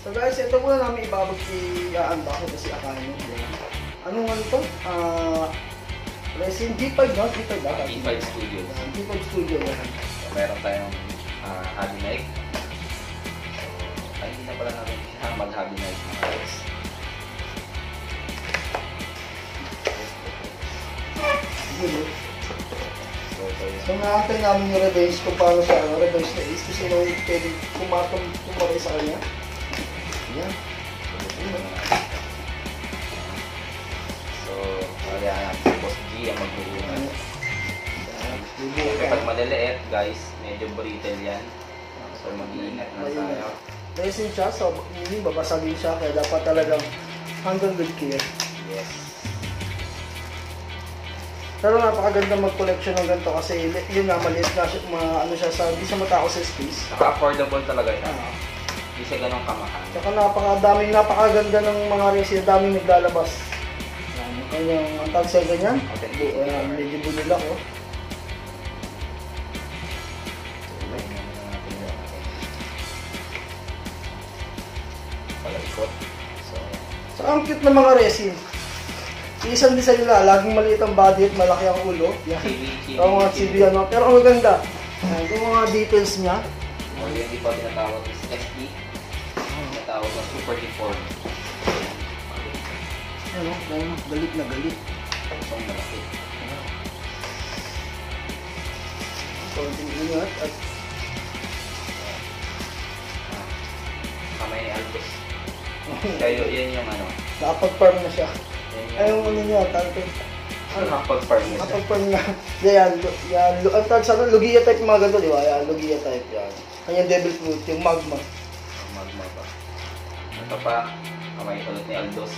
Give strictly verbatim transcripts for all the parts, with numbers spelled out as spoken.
So guys, ito muna namin ibabag i-unbox ko kasi akain nyo. Anong ano to? Ah, resin G five, no? G five ba? G five Studio. Uh, G five Studio yan. So, meron tayong uh, hobby knife. So, ay, hindi na pala natin mag-hobby knife mga guys. Good. So, ito yun. So nakakantay namin yung revenge kung paano siya, ano, revenge na is kasi no, pwede kumatong tumaray sa kanya. Yan. So, wala natin si Boss G ang magbubunan. Kapag maliliit guys, medyo brittle yan. So, mag-iingat na tayo. Resin siya, so hindi babasagin siya, kaya dapat talagang handle with care. Yes. Pero napakaganda mag-collection ng ganito kasi yun nga, maliit na siya, ma, ano siya, sa, hindi siya matao sa space. Naka-affordable talaga yan. Ah. Hindi siya ganun kamahal. Saka napakadaming, napakaganda ng mga resin, daming naglalabas. Yan, yung kanyang, ang tawag sa ganyan, Okay. uh, medyo bunilak oh. Palaikot. So, So, ang cute ng mga resin. Isang design nila, laging maliit ang body at malaki ang ulo. Yan. chibi, Oo mga chibi, ano. Pero ang maganda, yan, yung mga details niya. O, yung hindi pa tinatawag is S D. Tinatawag na super deformed. Ano, yan, galit na galit. Isang malaki. Konting ingat at Kamay ni Albus. Kaya yun yung ano. nakapag-farm na siya. Yun Ay, yung ano niya, tanto. Ano nakapag-farm niya siya? Nakapag-farm na. Yan, yan, ang tawag sa ano, Lugia type mga ganito, di ba? Yan, Lugia type yan. Kanyang devil fruit, yung magma. Magma pa. Ito pa, kamay ulit ni Aldos.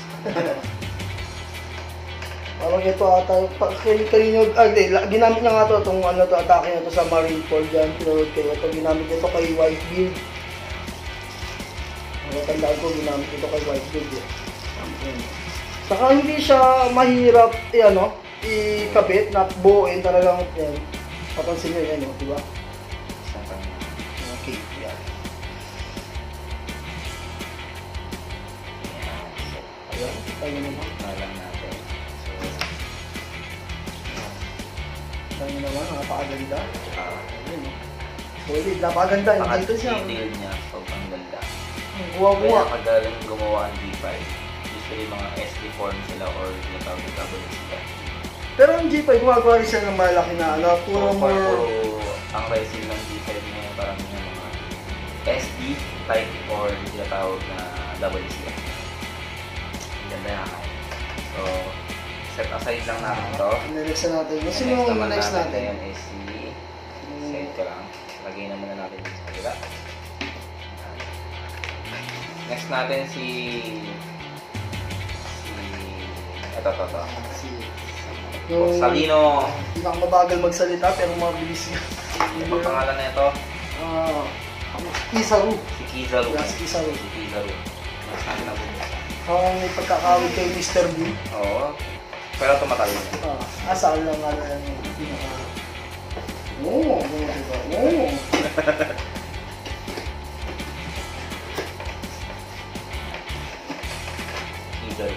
Parang ito ata, kanino, ah hindi, ginamit niya nga ito, itong ano to, atake na ito sa Marineford dyan, pinanood kayo ito, ginamit ito kay Whitebeard. Matandaan ko, ginamit ito kay Whitebeard eh. Saka hindi siya mahirap, eh ano, ikabit, na buuin talagang, yan, papansin nyo yan, no, di ba? Isang kanya. Okay, yan. Ayan. Ayan, tayo naman. Nalang natin. So, Tayo naman, napakaganda. ah, Ayun, no. Solid, napakaganda, yung dito siya. detail niya, sobrang ganda. Buwa-buwa. Kaya kagaling gumawa ang G five. Usually mga S D form sila or tinatawag na W sila. Pero ang G five, gumagawa rin siya ng malaki na ano, So, puro for, more... puro ang resin ng G five niya parang yung mga S D type or tinatawag na W sila. Ang ganda yan. So, set aside lang natin ito. Next na natin. Kasi Next yung naman next natin natin. ngayon is si set ko lang. Lagay na muna natin sa kabila. Next natin si si ito, ito, ito. Si... Salino. Hindi na mabagal magsalita pero mabilis niya. Ano ang pangalan na ito? Ah... Kizaru. Si Kizaru. Yes, Kizaru. Si Kizaru. Nasaan na po? Parang may pagkakawid kay Mister Bean. Oo. Pero tumatalo na. Ah, asal lang nga na yung pinaka... Oo, oo, diba? Oo. Kizaru.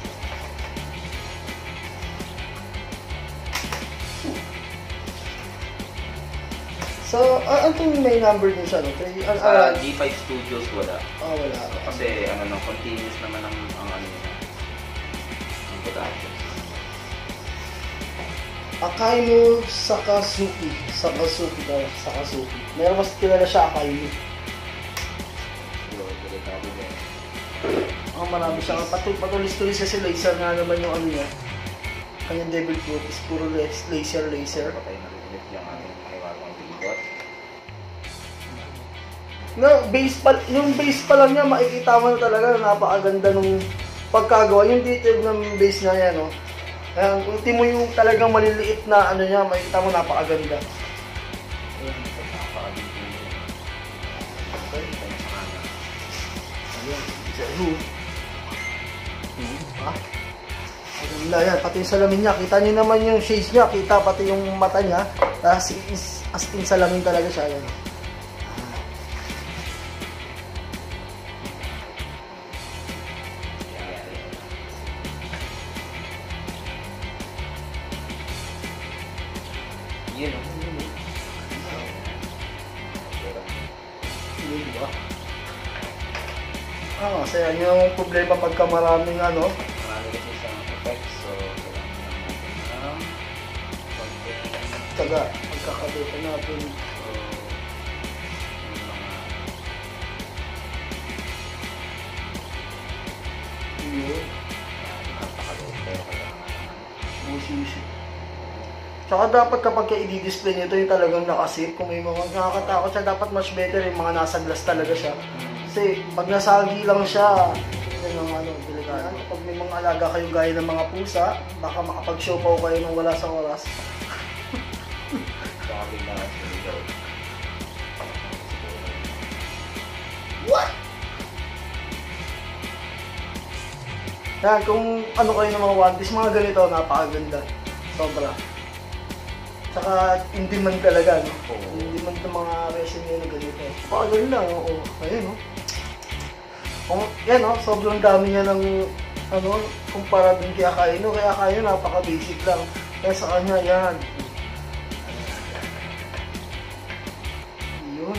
So, ah, ano may number din siya, no? Kaya, ah, Sa ah, G five Studios wala. ah, wala. Kasi ano no, continuous naman ang ang ano niya. Ang production. Akainu Sakazuki. Sakazuki daw. Sakazuki. Meron mas kilala siya, Akainu. So, delikado din. Ang marami siya. Patul patulis-tulis kasi laser nga naman yung ano niya. Kanyang devil fruit is puro laser, laser. Patay na rin ulit yung ating mahiwagong bigot. No, base pa, yung base pa lang niya, makikita mo na talaga na napakaganda nung pagkagawa. Yung detail ng base niya yan, no? Ayan, kung ti mo yung talagang maliliit na ano niya, makikita mo napakaganda. Ayan. Napakadito niya. Okay, ito yung pangalan. Ayan, zero. Hmm, ha? Maganda yan, pati yung salamin niya. Kita niyo naman yung shades niya, kita pati yung mata niya. Tapos as in salamin talaga siya. Ayan. Ah, kasi yan yung problema pagka maraming ano. Marami kasi siyang effects, so kailangan lang natin ng konting Tsaga, pagkakabitan natin. so yung mga Yun. napakaliit pero kailangan naman. Busisi. Tsaka dapat kapag ka i-display nyo ito yung talagang nakasave. Kung may mga nakakatakot siya, dapat much better yung mga nasa glass talaga siya. Kasi pag nasagi lang siya, yun ang ano, delikado. Pag may mga alaga kayo gaya ng mga pusa, baka makapag-show pa kayo nang wala sa oras. Tsaka bigla na siligaw. What? Yan, kung ano kayo ng mga One Piece, mga ganito, napakaganda. Sobra. Tsaka in demand talaga, no? Oo. In demand ng mga resume na ganito. Napakaganda, oo. Ayun, no? Kung, yan, no? Sobrang dami niya ng, ano, kumpara din kay Akainu. Kaya Akainu, napaka-basic lang. Kaya sa kanya, yan. Yun.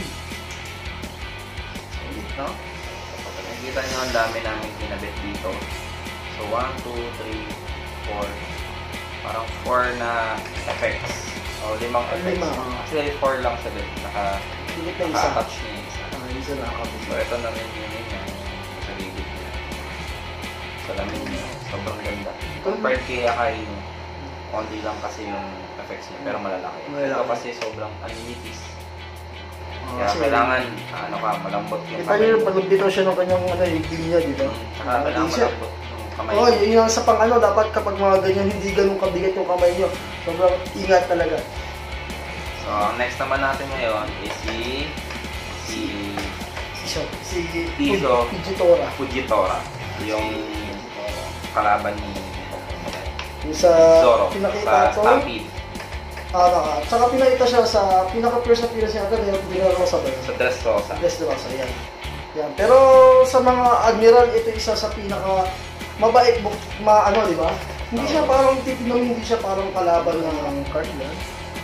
Solid, no? Kapag nakikita nyo ang dami namin kinabit dito. So, one, two, three, four. Parang four na effects. O, limang effects. Lima. Actually, four lang siya din. Naka, Dikit na isa. naka-attach niya yung isa. Ah, isa na ako. So, ito na rin yun yun yan. Sa gigit niya. Sa lamin niya. Sobrang ganda. Compared kay Akainu, konti lang kasi yung effects niya. Pero malalaki. Malalaki. Ito kasi sobrang unlimited. Ah, Kaya kasi- kailangan, ano ka, malambot yung Kita nyo, pag bitaw siya ng kanyang ano, yung beam niya, di ba? Tsaka kailangan Hindi siya- malambot yung kamay. Oo, yun yung sa pang ano, dapat kapag mga ganyan, hindi ganun kabigat yung kamay nyo. Sobrang ingat talaga. So, ang next naman natin ngayon is si si Si Shop, si Tizo. Fujitora. Fujitora. Yung kalaban ni Yung sa Zoro pinakita sa ko, Stampede. ah, naka, tsaka pinakita siya sa pinaka-first appearance niya, agad yung Dressrosa ba yun? Sa Dressrosa. Dressrosa, yan. Yan. Pero sa mga Admiral, ito isa sa pinaka mabait, book, ma, ano, di ba? Hindi siya parang, titignan mo, hindi siya parang kalaban ng card yan.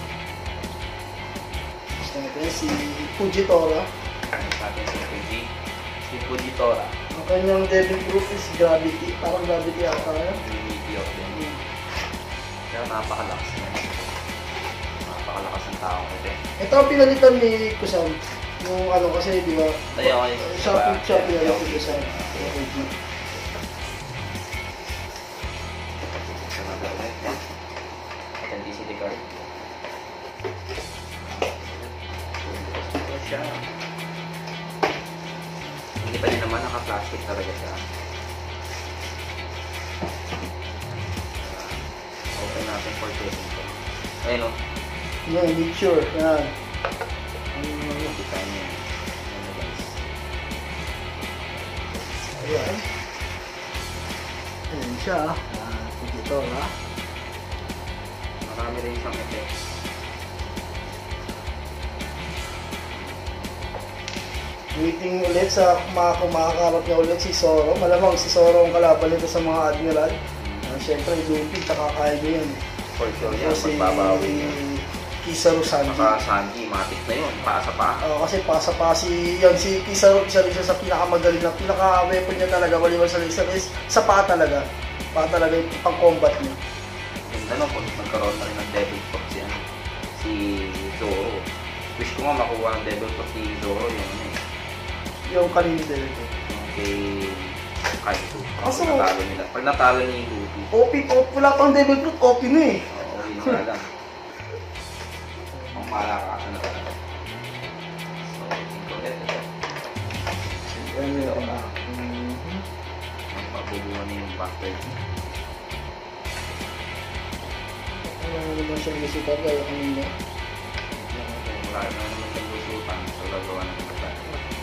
Gusto natin si Fujitora. Next natin si Fuji. Si Fujitora. Ang kanyang devil proof is gravity. Parang gravity ata yan. Yung meteor din. Pero napakalakas niya. Napakalakas ng tao ito. Ito ang pinalitan ni Kusan. Yung ano kasi, di ba? Tayo kayo. Shopee, Shopee, ano si Kusan. Authenticity card. Ito siya. Hindi pa din naman naka-plastic talaga siya. Open natin for testing ko. Ayun o. Yan, nature. Yan. Ano, Kita niyo. Ano guys. ayan. Ayan siya. Ah, Fujitora. Marami rin siyang effects. Waiting ulit sa mga kumakakarap niya ulit si Zoro. Malamang si Zoro ang kalaban nito sa mga Admiral. Uh, Siyempre, Luffy, tsaka kaya niya yun. For sure yan. Kasi Magbabawi yan. Kizaru Sanji. Saka Sanji, matik na yun. Paasa pa. Oo, kasi pasa pa si, yan, si Kizaru, isa rin siya sa pinakamagaling na, pinaka-weapon niya talaga, maliban sa laser is sa paa talaga. Paa talaga yung pang-combat niya. Ganda no, kung nagkaroon na rin ng Devil Foot si, ano, si Zoro. Wish ko nga makuha ng Devil Foot si Zoro yung ano eh. Yung kanina din ito. Yung kay Kaido. Kaso- Pag natalo nila. Pag natalo ni Luffy. O P, o, wala pang Devil Fruit, O P na eh. Oo, yun nga lang. Ang malakasan na talaga. So, think ulit ito. Yan Ito yun. ah. Mhm. Magpabubuhan na yung bastard. Ano naman siya bisita gaya kanina. Wala na naman yung lusutan. So, gagawa na naman tayo.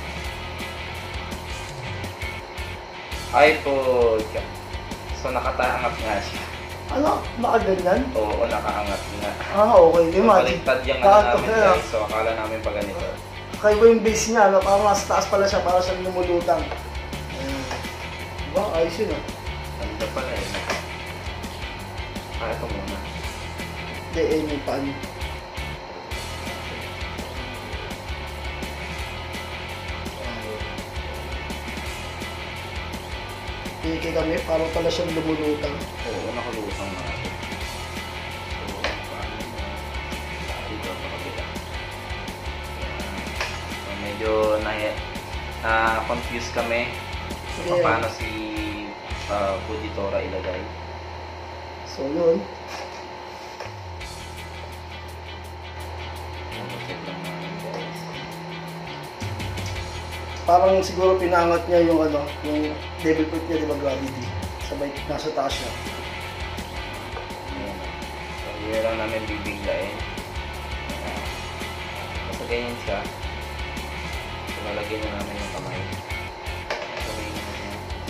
Ay po, so nakataangat nga siya. Ano? Nakaganyan? Oo, nakaangat nga. Ah, okay. So, Imagine. baliktad yung ano Kato namin na. guys. So, akala namin pa ganito. Kaya ba yung base niya? No? Parang nasa taas pala siya para siya lumulutang. Ayan. Diba? Ayos yun ah. Ganda pala eh. Ah, ito muna. Hindi eh, may paan. Kiki kami, parang pala siyang lumulutang. Oo, nakalutang na ako. So, paano na? Dito, pakabila. So, medyo na, na confused kami kung Yeah. paano si uh, Buditora ilagay. So yun. Check lang namin, guys. Parang siguro pinangat niya yung ano, yung devil fruit niya, di ba, gravity. Sabay nasa taas siya. Ayan. So, yun lang namin bibiglain. Basta ganyan siya. So, lalagyan na namin yung kamay. Kamay na niya.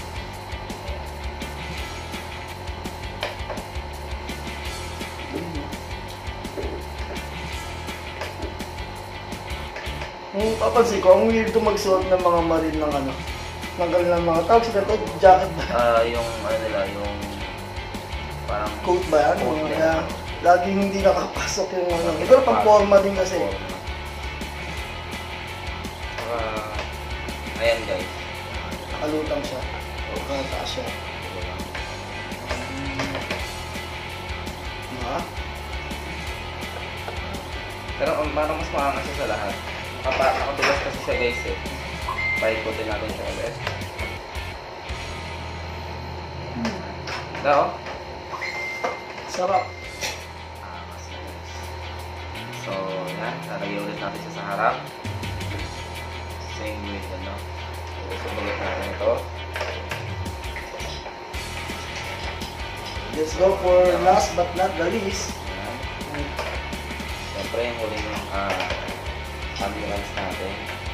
Yung papansin ko, ang weird to magsuot ng mga marine ng ano, ng ng mga tawag sa ito, jacket ba? Ah, yung ano nila, yung parang Coat ba yan? coat Mga- din. kaya laging hindi nakapasok yung ano. Pero pang forma din kasi. Forma. Ah, ayan guys. Nakalutang siya. O nakataas siya. Diba? Pero um, parang mas maangas siya sa lahat. Nakapa, nakadulas kasi siya guys eh. Paikutin natin siya ulit. Ito oh. Sarap. Angas na guys. So, yan. Lalagay ulit natin siya sa harap. Same with ano. Susubulit natin ito. Let's go for last but not the least. Yan. Siyempre, yung huling uh, ambulance natin.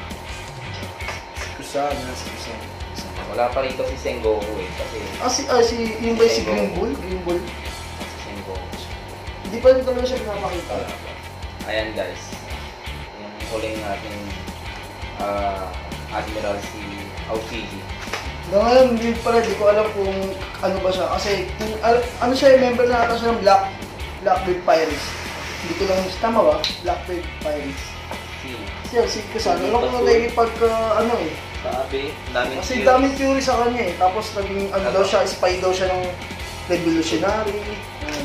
Kusa, yan si Kusa. Wala pa rito si Sengoku eh. Kasi Ah, si, ah, si, yung ba si Green Bull? Green Bull? si Sengoku. Hindi pa rin talaga siya pinapakita. Ayan guys. Yung huling natin uh, Admiral si Aokiji. Na ngayon, hindi pala, di ko alam kung ano ba siya. Kasi, kung, al- ano siya, member na ata siya ng Black, Blackbeard Pirates. Hindi ko lang, tama ba? Blackbeard Pirates. Si Siya, si Kasano. Alam ko na naging ano eh. Sabi, daming Kasi theories. daming theory sa kanya eh. Tapos naging, ano daw siya, spy daw siya ng revolutionary. Ayan.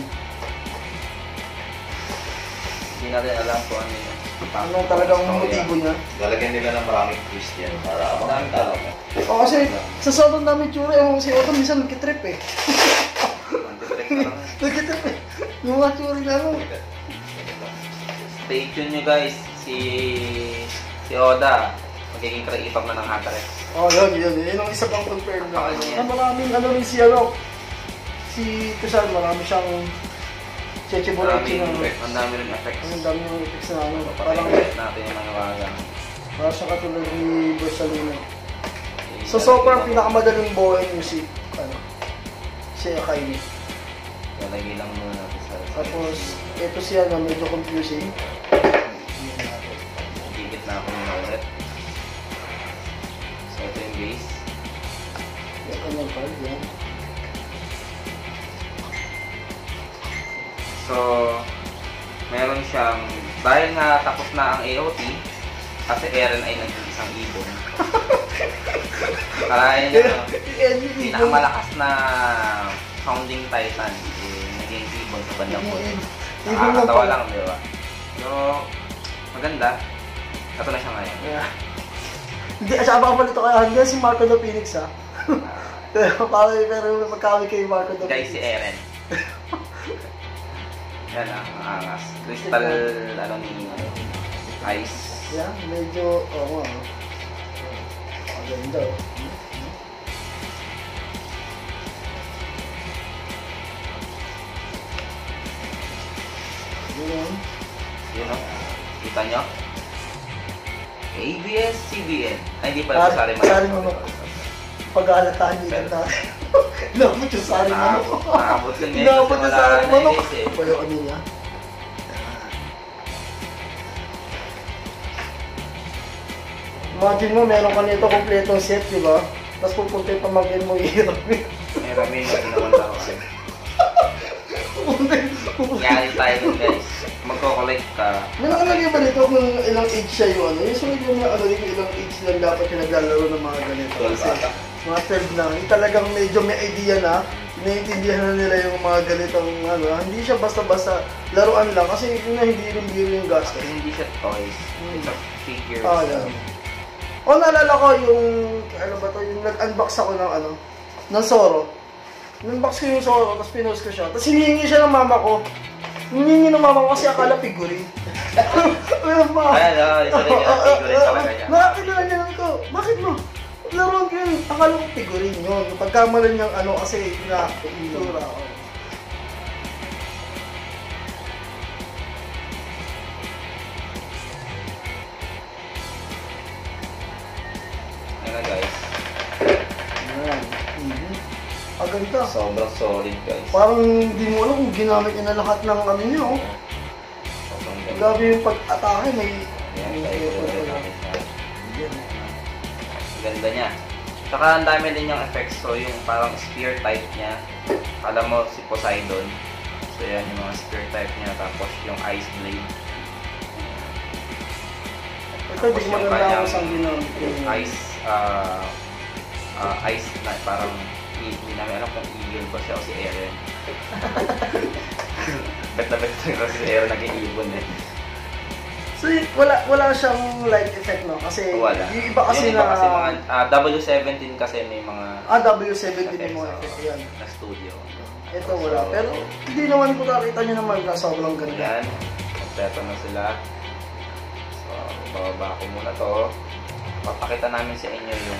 Hindi natin alam kung ano yun. Anong talagang motibo niya. Lalagyan nila ng maraming twist yan para Ang dami talaga. O kasi, sa sobrang dami tsura, yung si Otto minsan nagkitrip eh. Antitrek na lang. Nagkitrip eh. Yung mga tsura na ano. Stay tuned nyo guys. Si si Oda. Magiging creative na ng Hunter X. Oh, yun, yun. Yun ang isa pang confirm na ano. Yan. Ah, maraming ano rin si ano. Si Kusan, marami siyang Cheche Borechi Maraming na. effect. Ang dami rin effects. Ang dami yung effects na ano. Parang Parang, natin yung mga wagang. parang siya katulad ni Borsalino. So, so far, pinakamadaling buhay yung si, ano, si Akaini. Lalagay lang muna natin sa... Tapos, ito siya na medyo confusing. Yun natin. Gigit na ako muna ulit. So, ito yung base. Yung kanyang card, yan. So, meron siyang... Dahil nga tapos na ang A O T, kasi Eren ay naging isang ibon. Kalahin niya, no? Pinakamalakas na founding titan, eh, naging ibon sa bandang po. Nakakatawa lang, di ba? So, maganda. Ito na siya ngayon. Yeah. Hindi, at saka baka palito kaya, hindi si Marco the Phoenix ha. Pero kami, pero magkami kay Marco the Guys, si Phoenix. Eren. Yan ang angas. Crystal, ano ni Ice. Yeah, medyo, oo nga. Ang ganda. oh. Yun. Yun o. Kita nyo? A B S C B N. Ay, hindi pala Ah, sari sari mo. Pag-aalatahan niyo Pero- natin. Inabot yung sari mo. Naabot naabot lang ngayon Inabot kasi yung wala sari na mo. guys eh. Ito yung ano niya. Imagine mo, meron ka nito kompletong set, di ba? Tapos pupunta yung pamagyan mo ihirap. May ramin na ginawan sa ako. Yari tayo dun guys. magko-collect ka. May nakalagay ba dito kung ilang age siya yung ano? Yung sunod yung ano, yung ilang age lang dapat yung naglalaro ng mga ganito. twelve Kasi ata. mga twelve na, yung talagang medyo may idea na, naiintindihan na nila yung mga ganitong ano, hindi siya basta-basta laruan lang kasi yun na hindi rin biro yung gastos. Kasi hindi siya toys. It's a figure. Ah, yan. O, naalala ko yung, ano ba to, yung nag-unbox ako ng ano, ng Zoro. Nag-unbox ko yung Zoro, tapos pinost ko siya. Tapos hinihingi siya ng mama ko. Hinihingi ng mama ko kasi akala figurine. Ayun pa. Ayan, ah, isa rin yung figurine talaga niya. Nakakilala niya lang ko. Bakit mo? Laruan ko yun. Akala ko figurine yun. Pagkamalan niyang ano kasi na pintura. Ayan na guys. Ayan. Mhm. Ang ganda. Sobrang solid guys. Parang hindi mo alam kung ginamit niya na lahat ng ano niya. Oh. Sobrang ganda. Grabe yung pag-atake. May... Ayan, may- tayo po may- namin na. Yan. Ganda niya. Tsaka ang dami din yung effects. So yung parang spear type niya. Alam mo si Poseidon. So yan yung mga spear type niya. Tapos yung ice blade. Ito, di ko maganda ako sa ginamit. Ice, ah, ah, ice na parang hindi namin alam kung eagle ba siya o si Eren. Bet na bet na si Eren naging ibon eh. So, y- wala wala siyang light effect, no? Kasi Wala. yung iba kasi yung iba na... kasi mga ah, W seventeen kasi may mga Ah, W seventeen yung mga effects, effect yan. na studio. Ito wala. Pero hindi naman ko nakita nyo naman na sobrang ganda. Yan, kompleto na sila. So, bababa ko muna to. Papakita namin sa inyo yung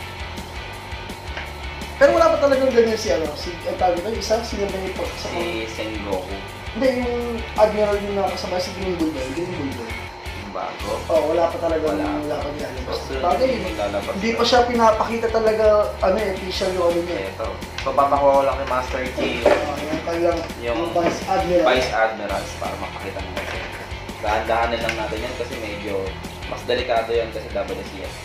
Pero wala pa talagang ganyan si ano, si ang tawag nito, isa, sino ba yung po- sa si Sengoku, Hindi, yung Admiral yung nakasabay si Green Bulldog, Green Bulldog. yung bago. Oh, wala pa talaga Wala. wala pa niya. So, soon, Bagay, yung lalabas hindi na. pa siya pinapakita talaga, ano eh, official yung ano niya. Ito. So, papakuha ko lang kay Master G Ah, yung kailang, yung yung Vice Admiral. Vice Admirals para makakita nyo kasi. Dahan-dahanin lang natin yan kasi medyo mas delikado yan kasi W C S.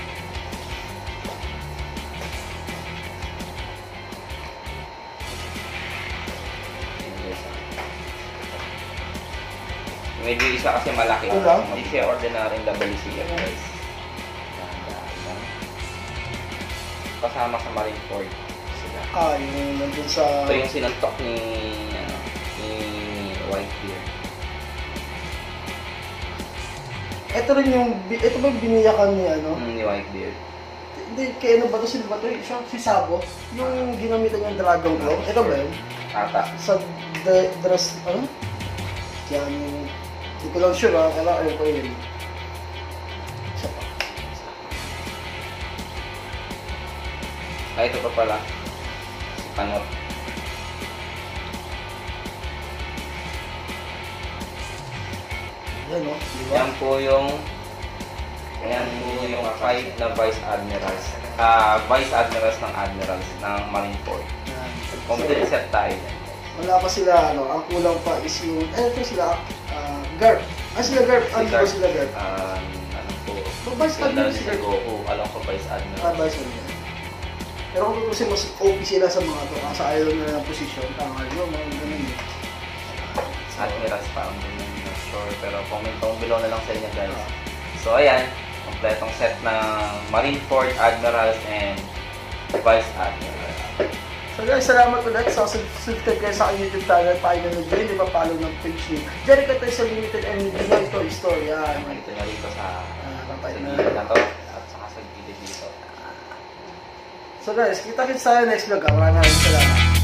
Medyo isa kasi malaki. Ito lang? Hindi siya ordinary W C F guys. Dahan-dahan lang. Kasama sa Marineford sila. Ah, yung nandun sa... Ito yung sinuntok ni, ano, ni Whitebeard. Ito rin yung, ito ba yung biniyakan ni ano? Mm, ni Whitebeard. Hindi, kay ano ba ito? Sino ba ito? Siya, si Sabo. Yung ginamitan yung Dragon Claw. Ito ba yun? Ata. Sa the, dress, ano? Yan yung, hindi ko lang sure ha, kala ayaw ko yun. Isa pa. Ah, ito pa pala. Si Panot. Yan o, di ba? Yan po yung yan po yung five na Vice Admirals. Ah, Vice Admirals ng Admirals ng Marineford. Yan. Complete set tayo dyan. Wala pa sila, ano, ang kulang pa is yung, eh, ito sila, ah, Garp. Ah, sila Garp, ano ba sila Garp? Um, ano po? Yung Vice Admiral si si Garp. Goku. Alam ko Vice Ah, Admiral. Vice Admiral. Pero kung tutusin mas O P sila sa mga to, kasi ayaw na ng posisyon, tama yun, mga ganun yun. Admirals pa ang ganyan. Not sure. Pero comment down below na lang sa inyo guys. So ayan. Kompletong set ng Marineford, Admirals, and Vice Admiral. So guys, salamat ulit sa subscribe kayo sa aking YouTube channel, pakinggan nyo dyan, di ba follow ng page ni Jericho Toys Unlimited and Binoy Toy Store. Yan. Ito nyo rito sa Ah, sa kapay na. gilid na to at saka sa gilid dito. So guys, kita-kits tayo next vlog. ah. Maraming maraming salamat.